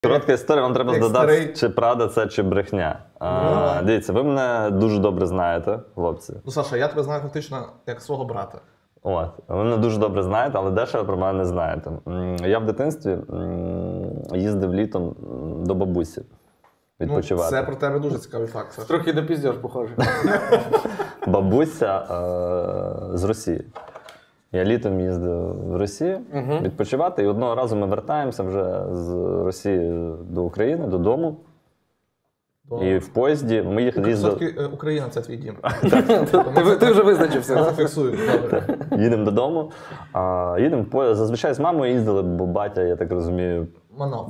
Коротка історія, вам треба Як здогадати, старий. чи правда це, чи брехня. Дивіться, ви мене дуже добре знаєте, хлопці. Ну, Саша, я тебе знаю фактично як свого брата. От. Ви мене дуже добре знаєте, але дещо ви про мене не знаєте. Я в дитинстві їздив літом до бабусі відпочивати. Це про тебе дуже цікавий факт, Саша. Трохи до піздєш, похоже. Бабуся з Росії. Я літом їздив в Росію відпочивати, і одного разу ми вертаємося вже з Росії до України, додому. І в поїзді ми їздили. Все-таки Україна – це твій дім. Ти вже визначився. Зафіксую. Добре. Їдемо додому. Їдемо в поїзд. Зазвичай з мамою їздили, бо батя, я так розумію, Манав.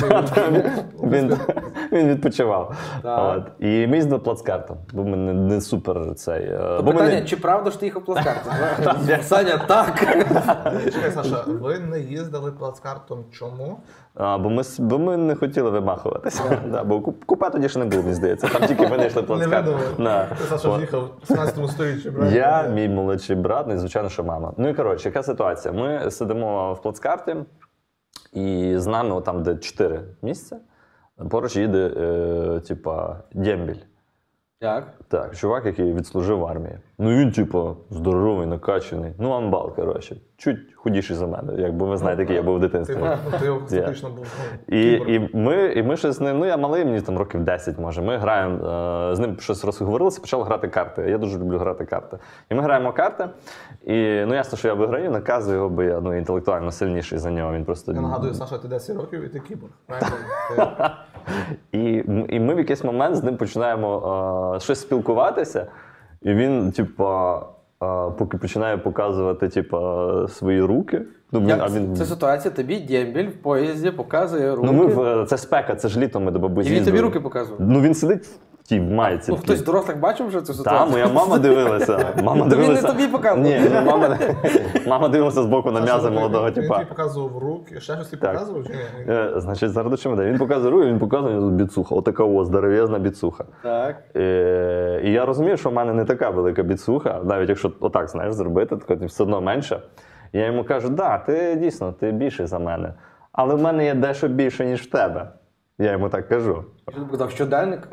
він відпочивав. Так. От. І ми їздили плацкартом, бо ми не супер цей. То питання, чи правда ж ти їхав плацкартом? Саня, так. Чекай, Саша, ви не їздили плацкартом чому? Бо ми не хотіли вимахуватися. Да, бо купе тоді ще не було, мені здається. Там тільки винайшли Не плацкарт. видумали. Да. Ти, Саша, От. в'їхав в 17 сторіччі, правильно? Я, мій молодший брат, ну і звичайно, що мама. Ну і коротше, яка ситуація? Ми сидимо в плацкарті, і з нами, там, де 4 місця, поруч їде, дембіль. Так. Так, чувак, який відслужив в армії. Ну він, здоровий, накачаний. Ну, амбал, коротше. Чуть худіший за мене, якби ви знаєте, який я був в дитинстві. Ти фактично був. І ми щось з ним, я малий, мені там років 10 може, ми граємо, з ним щось розговорилися, почали грати карти. Я дуже люблю грати карти. І ми граємо карти, і ясно, що я виграю, наказую його, бо я інтелектуально сильніший за нього. Він просто... Я нагадую, Саша, ти 10 років і ти кіборг. Правильно? І ми в якийсь момент з ним починаємо щось спілкуватися, і він, поки починає показувати, свої руки. Це ситуація, тобі дембіль в поїзді показує руки. Це спека, це ж літо ми до бабусі І він їздили. тобі руки показував? Ну він сидить в тій майці. Ну, хтось з дорослих бачив вже цю Так, ситуацію? моя мама дивилася. Він не тобі показував? Ні, мама дивилася збоку на м'язи молодого Він тіпа. тобі показував руки, ще щось тобі показував чи ні? Значить, зараз до чого йде. Він показує руки, він показує тут біцуха. Отака здоров'язна біцуха. Так. І я розумію, що в мене не така велика біцуха, навіть якщо отак, знаєш, зробити, то все одно менше. Я йому кажу, ти дійсно, ти більший за мене. Але в мене є дещо більше, ніж в тебе. Я йому так кажу. Що ти показав, щоденник?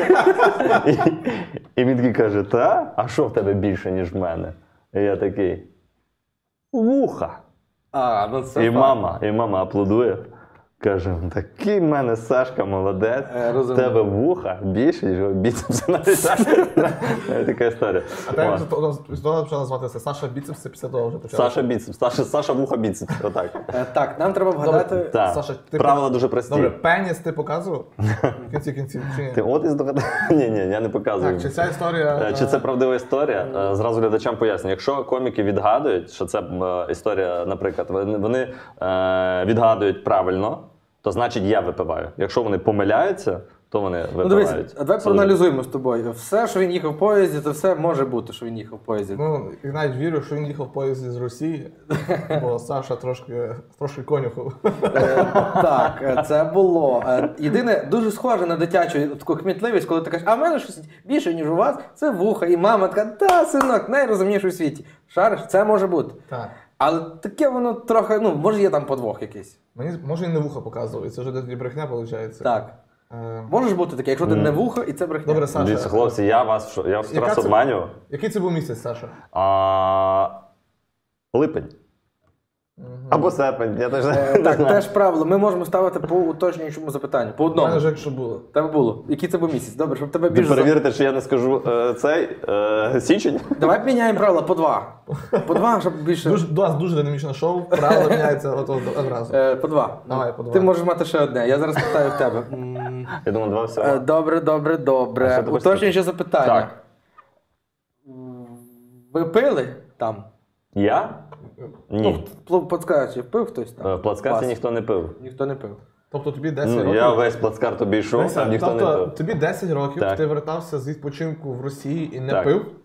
І він такий каже, а що в тебе більше, ніж в мене? І я такий, вуха. Це І мама аплодує. Каже, такий в мене Сашка молодець, в тебе вуха більше, ніж біцепси навіть. Така історія. А так історія почала зватися Саша Біцепс, це після того вже почала. Саша біцепс, Саша вуха біцепс, отак. Так, нам треба вгадати... Так. Саша, Правила дуже прості. Добре, пеніс ти показував? В кінці кінців, чи ні? Ти от і здогадав? Ні, я не показую. Так, чи ця історія... Чи це правдива історія? Зразу глядачам поясню. Якщо коміки відгадують, що це історія, наприклад, вони відгадують правильно, то значить я випиваю. Якщо вони помиляються, то вони випивають. Дивись, давай проаналізуємо з тобою. Все, що він їхав в поїзді, то все може бути, що він їхав в поїзді. Ну, і навіть вірю, що він їхав в поїзді з Росії, бо Саша трошки конюхав. Так, це було. Єдине, дуже схоже на дитячу таку кмітливість, коли ти кажеш, а в мене щось більше, ніж у вас, це вуха. І мама така, синок, найрозумніший у світі. Шариш, це може бути. Так. Але таке воно трохи, може є там подвох якийсь. Може, він не вуха показував, і це вже десь брехня, виходить. Так. Може ж бути таке, якщо ти не вухо, і це брехня. Добре, Саша. Дивіться, хлопці, я вас раз обманював. Який це був місяць, Саша? Липень. Або серпень, я теж не Так, знаю. теж правило. Ми можемо ставити по уточнюючому запитанню. По У одному. мене вже якщо було. Тебе було. Який це був місяць? Добре, щоб тебе Ви більше... перевірите, що я не скажу січень? Давай міняємо правила по два. По два, щоб більше... У нас дуже динамічне шоу, правила міняються одразу. По два. Давай, по два. Ти можеш мати ще одне. Я зараз питаю в тебе. Я думаю, 2 всього. Добре. А що ти хочеш Уточнююче запитання. Так. Ви пили там? Я? Ні. Подскажи, пив хтось там? В плацкарті Вас? ніхто не пив. Ніхто не пив. Тобто тобі 10 років... Я весь плацкарт обійшов, а ніхто не Тобто пив. тобі 10 років, Так. ти вертався з відпочинку в Росії і не Так. пив?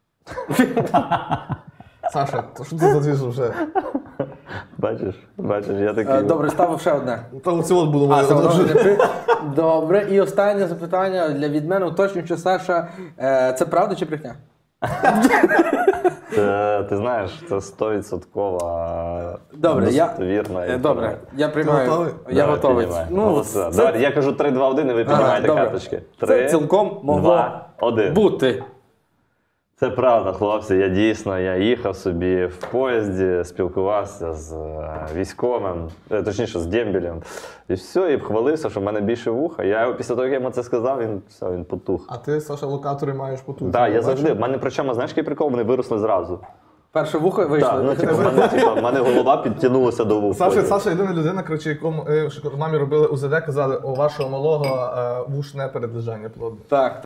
Саша, то що ти задвіжу вже? Бачиш, я такий. Добре, ставив ще одне. Та оце от було моє Це воно задвіжу. не пив. Добре, і останнє запитання від мене уточнюючи, Саша. Це правда чи брехня? Ти знаєш, це 100% Добре, достовірна Добре, я приймаю. готовий? Я готовий. Ну, давай, я кажу 3, 2, 1, і ви піднімаєте добре. карточки. Це 3, цілком могло 2, 1. бути. Це правда, хлопці. Я їхав собі в поїзді, спілкувався з військовим, точніше з дембелем. І все, і хвалився, що в мене більше вуха. Я після того, як я йому це сказав, він потух. А ти, Саша, локатори маєш потужні. Так, я завжди. В мене причому, знаєш, який прикол, вони виросли зразу. Перше вухо вийшло. Так, ну типу, в мене голова підтягнулася до вух. Саша єдина людина, коротше, якому мамі робили УЗД, казали, у вашого малого вушне передлежання плоду. Так.